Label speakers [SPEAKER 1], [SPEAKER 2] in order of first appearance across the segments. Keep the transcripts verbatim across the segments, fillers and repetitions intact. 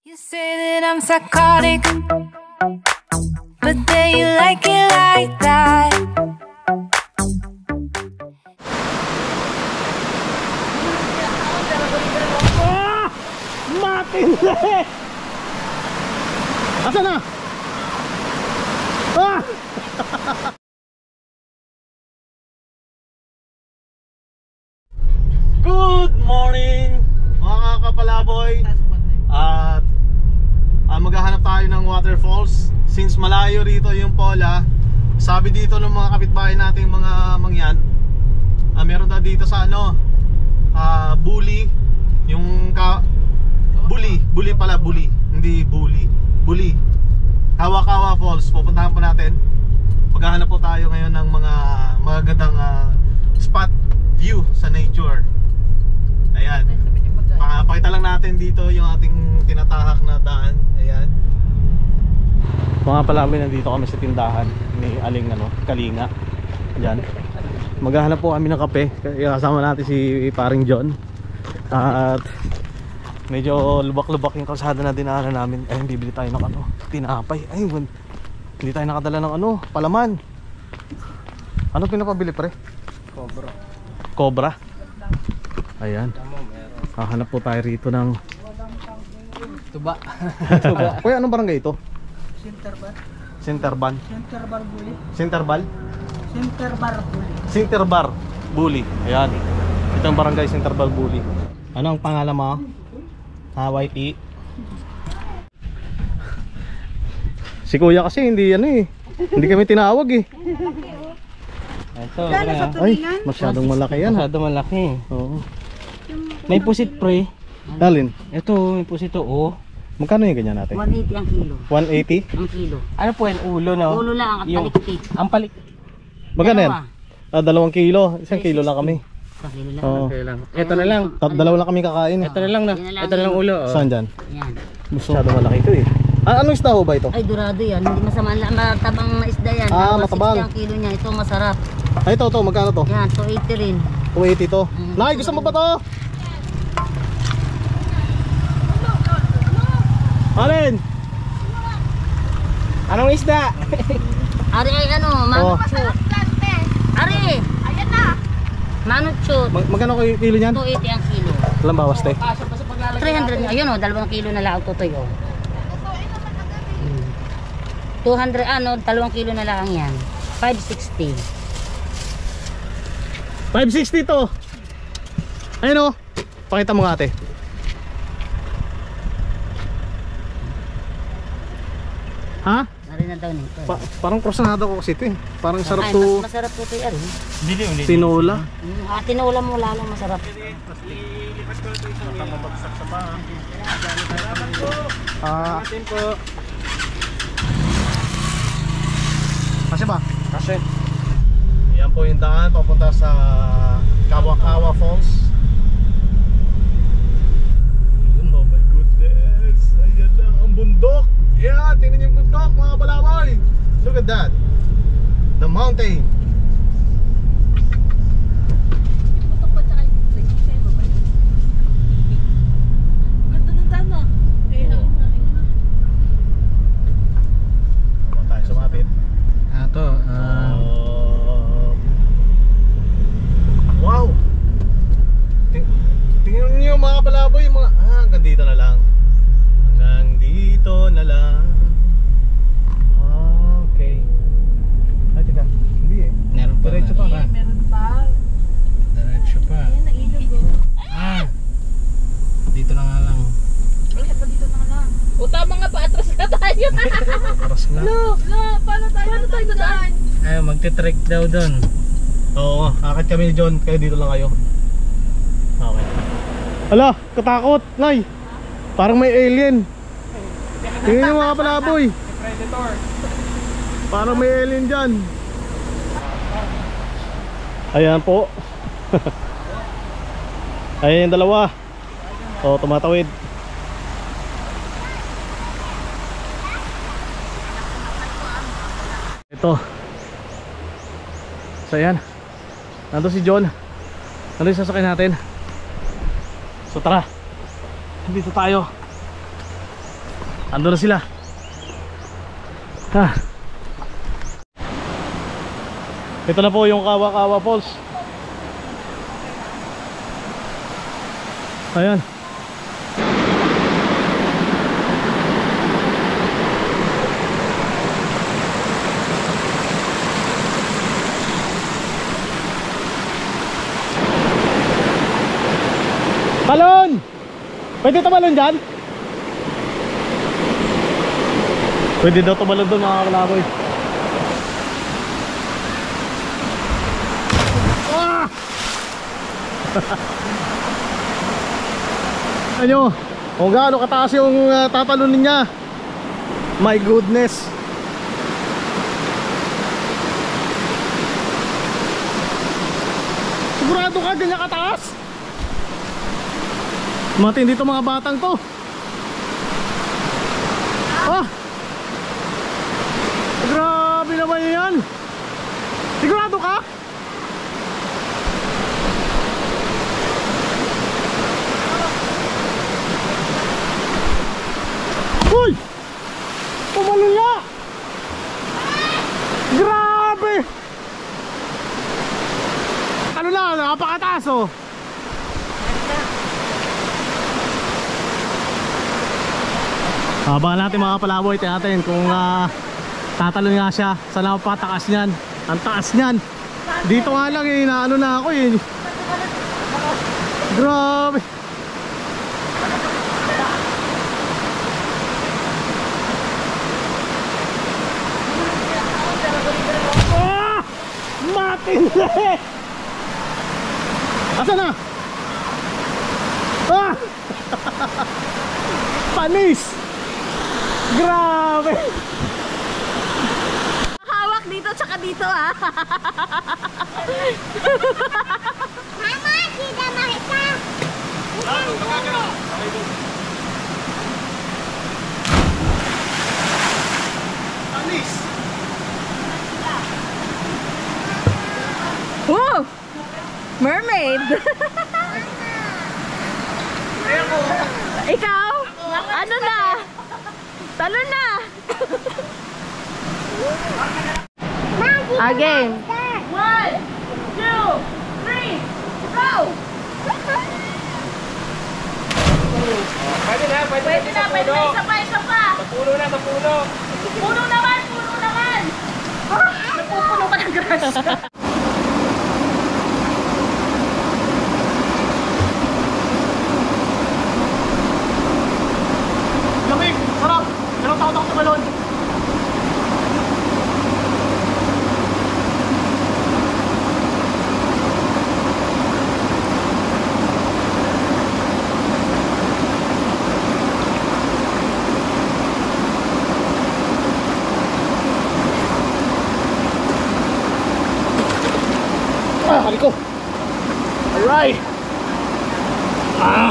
[SPEAKER 1] You say that I'm psychotic, but then you like it like that.
[SPEAKER 2] Ah! Matindi! Asa na? Ah! Good morning mga kakapalaboy. At uh, maghahanap tayo ng waterfalls. Since malayo rito yung Pola, sabi dito ng mga kapitbahay nating mga mangyan, uh, meron na dito sa ano, uh, Buli. Yung ka Buli, Buli pala, Buli, hindi Buli, Buli, Kawa-Kawa Falls. Pupuntahan po natin. Maghahanap po tayo ngayon ng mga magagandang uh, spot view sa nature. Ayan. Pakita lang natin dito yung ating tinatahak na daan. Ayan. Mga palaboy, nandito kami sa tindahan ni Aling ano, Kalinga. Ayan. Maghahanap po kami ng kape. Kasama natin si paring John. At medyo lubak-lubak yung kalsada na dinaanan namin. Ayun, bibili tayo ng ano, tinapay. Ayun, hindi tayo nakadala ng ano, palaman. Ano pinapabili pre? Cobra. Cobra? Ayan. Hahanap po tayo rito ng
[SPEAKER 3] tuba.
[SPEAKER 2] Tuba. Kuya, anong barangay ito?
[SPEAKER 3] Sinterban.
[SPEAKER 2] Sinterban.
[SPEAKER 3] Sinterbar Buli.
[SPEAKER 2] Sinterbal?
[SPEAKER 3] Sinterbar Buli.
[SPEAKER 2] Sinterbar Buli. Ayan. Ito ang barangay Sinterbal Buli. Ano ang pangalan mo? Ha, Y T? Si kuya kasi hindi ano eh. Hindi kami tinawag eh.
[SPEAKER 3] Ito.
[SPEAKER 2] Ay, masyadong malaki yan.
[SPEAKER 3] Masyadong malaki.
[SPEAKER 2] Oo.
[SPEAKER 3] May pusit pre.
[SPEAKER 2] Dalin.
[SPEAKER 3] Ito, may pusit to. Oh.
[SPEAKER 2] Magkano yung ganyan natin?
[SPEAKER 4] one eighty ang kilo.
[SPEAKER 2] one eighty?
[SPEAKER 4] Ang kilo.
[SPEAKER 3] Ano po yan? Ulo no?
[SPEAKER 4] Ulo lang at
[SPEAKER 3] Yung-
[SPEAKER 4] palikpik.
[SPEAKER 3] Ang palik.
[SPEAKER 2] Magkano yan?
[SPEAKER 4] Dalawa.
[SPEAKER 2] Ah, dalawang kilo. Isang kilo lang kami.
[SPEAKER 4] Isang kilo lang.
[SPEAKER 2] Oo.
[SPEAKER 3] Okay lang. Ito na lang.
[SPEAKER 2] Tat dalawa lang kami kakain.
[SPEAKER 3] Ito na lang na.
[SPEAKER 4] Yan na lang
[SPEAKER 3] Ito na lang
[SPEAKER 4] yun.
[SPEAKER 3] ulo. Oh.
[SPEAKER 2] Saan dyan?
[SPEAKER 4] Yan.
[SPEAKER 2] Masyado malaki ito eh. Ah, anong isda ho ba ito?
[SPEAKER 4] Ay, durado yan. Hindi masama. Matabang na isda yan.
[SPEAKER 2] Ah,
[SPEAKER 4] one
[SPEAKER 2] matabang.
[SPEAKER 4] sixty ang kilo niya. Ito masarap.
[SPEAKER 2] Ay, ito, ito. Magkano to?
[SPEAKER 4] Yan, two eighty rin.
[SPEAKER 2] two eighty to.
[SPEAKER 4] Mm.
[SPEAKER 2] Nay, gusto mo ba to? Alin?
[SPEAKER 3] Anong isda?
[SPEAKER 4] Ari ay ano,
[SPEAKER 2] Oh.
[SPEAKER 4] manutchut. Ari! Ayan na! Manutchut.
[SPEAKER 2] Mag magkano kayo kilo niyan?
[SPEAKER 4] two eighty ang kilo.
[SPEAKER 2] Walang bawas te.
[SPEAKER 4] three hundred. Ayun o, dalawang kilo na lang tutoy o. two hundred ano, dalawang kilo na lang yan. five sixty.
[SPEAKER 2] five sixty to. Ayun o. Pakita mo nga ate. Ha?
[SPEAKER 4] Ari na daw nito.
[SPEAKER 2] Pa parang crossonado ko kasi ito eh. Parang sarap
[SPEAKER 4] Ay,
[SPEAKER 2] to.
[SPEAKER 4] mas masarap po ito ari.
[SPEAKER 3] Dili ulit.
[SPEAKER 2] Tinola.
[SPEAKER 4] Mm, ah, tinola mo lalong masarap.
[SPEAKER 2] Ah,
[SPEAKER 3] Atin po.
[SPEAKER 2] kasi ba?
[SPEAKER 3] Kasi.
[SPEAKER 2] Yan po yung daan papunta sa Kawa-Kawa Falls. Oh my goodness. Ayan na ang bundok. Yan, tingnan yung bundok mga balaway. Look at that. The mountain. Huwag tayo sumapit.
[SPEAKER 3] Ah, to. Ah,
[SPEAKER 2] Um, wow! Ting tingnan niyo mga palaboy, mga ah, hanggang dito na lang. Hanggang dito na lang. Ah, okay. Ay, teka. Hindi eh.
[SPEAKER 3] meron pa.
[SPEAKER 2] Diretso pa ka.
[SPEAKER 3] Diretso pa. Ah. Dito na nga lang.
[SPEAKER 5] O tama nga pa, atras ka tayo.
[SPEAKER 2] Aras na.
[SPEAKER 5] No, no, paano tayo? Paano tayo daan?
[SPEAKER 3] Ay, magte-trek daw doon.
[SPEAKER 2] Oo, akit kami ni John. Kayo dito lang kayo. Okay. Ala, katakot, Nay. Parang may alien. Tingnan niyo mga palaboy.
[SPEAKER 3] Predator.
[SPEAKER 2] Parang may alien dyan. Ayan po. Ayan yung dalawa. O, tumatawid. Ito. So ayan. Nandun si John. Nandun yung sasakyan natin. So tara. Dito tayo. Ando na sila. Ha. Ito na po yung Kawa-Kawa Falls. Ayan. Talon! Pwede tumalon dyan? Pwede daw tumalon doon mga kalaboy. Ah! Ano? Kung gaano kataas yung uh, tatalunin niya. My goodness. Sigurado ka ganyan kataas? Matindi dito mga batang to. Ah! Grabe naman yan. Sigurado ka? Uy! Tumalun nga! Grabe! Ano na, napakataas oh. Abangan natin mga palaboy, tingnan natin kung uh, tatalon nga siya. Saan ako patakas niyan? Ang taas niyan. Dito nga lang eh, naano na ako eh. Grabe. Ah! Matindi! Asan na? Ah! Panis! Grabe!
[SPEAKER 5] Hawak dito tsaka dito ah.
[SPEAKER 6] Mama, kita makita.
[SPEAKER 2] Panis!
[SPEAKER 5] Oh! Mermaid! Ikaw? Ano na? Talon na! Again! One, two, three, go!
[SPEAKER 3] Pwede na, pwede,
[SPEAKER 5] Pwede na, pwede na, isa pa, isa pa!
[SPEAKER 3] Puno na, puno.
[SPEAKER 5] Puno naman, puno naman! Napupuno ka ng grass!
[SPEAKER 2] Lamig! Sarap! Ganun takot ako tumalon. Ah, kali ko! Alright! Ah!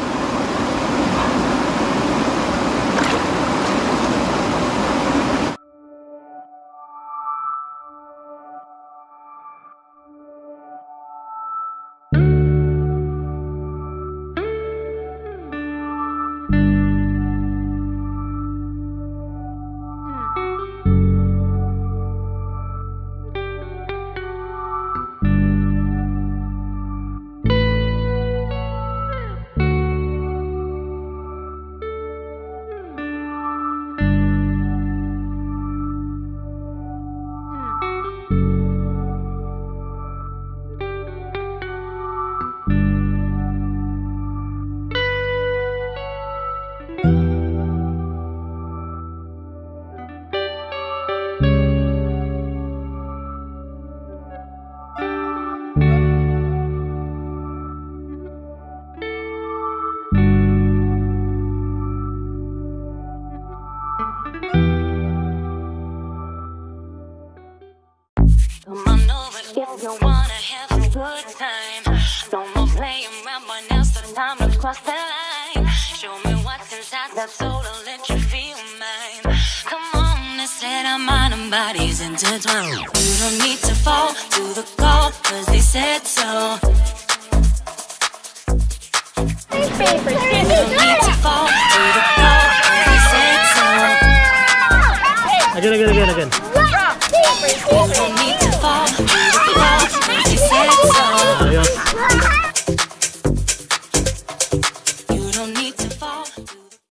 [SPEAKER 1] Come on over if you wanna have a good time. No more playing around, but now's the time to cross the line. Show me what's inside that soul, I'll let you feel mine. Come on, let's set our mind and bodies intertwined. You don't need to fall to the call, cause they said so. You don't need to fall to the call, cause they said so.
[SPEAKER 2] Again, again, again, again.
[SPEAKER 1] No need to fall.